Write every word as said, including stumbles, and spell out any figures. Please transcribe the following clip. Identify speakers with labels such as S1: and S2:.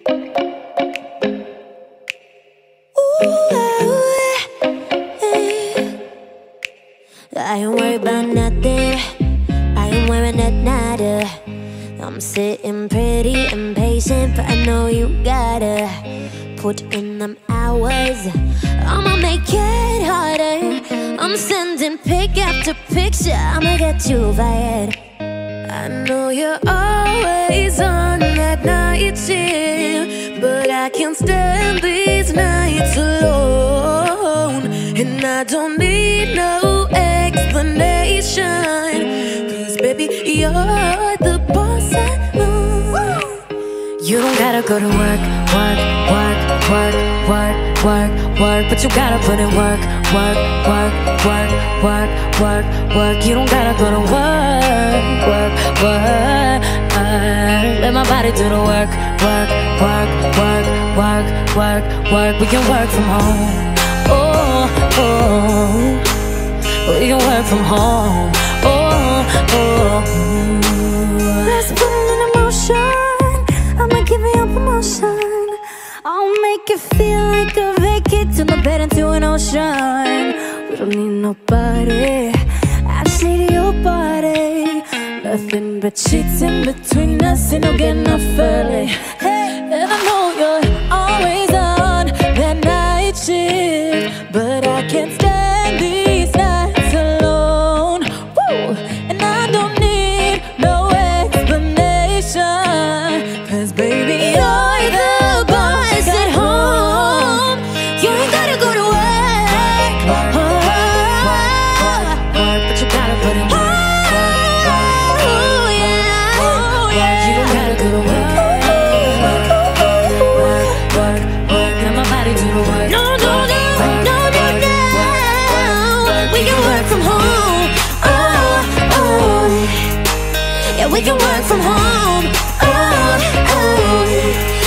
S1: I ain't worried about nothing, I ain't wearing that nada. I'm sitting pretty impatient, but I know you gotta put in them hours. I'ma make it harder. I'm sending pic after picture, I'ma get you fired. I know you're always on that night shift, but I can't stand these nights alone. And I don't need no explanation, cause baby, you're the boss I know. You don't gotta go to work, work, work, work, work, work, work, but you gotta put in work, work, work, work, work, work, work. You don't gotta go to work, work, work. Let my body do the work, work, work, work, work, work, work. We can work from home, oh, oh. We can work from home, oh, oh. Let's put it in motion, I'ma give you a promotion. I'll make it feel like a vacate, turn the bed into an ocean. We don't need nobody, I just need your body. Nothing but sheets in between us, ain't no getting up early. Hey, and I know you're always on that night shift, but I can't stand these nights alone. Woo! And I don't need no explanation, cause baby, you're the boss at home. You ain't gotta go to work, oh, but you gotta put in work. We can work from home, oh, oh.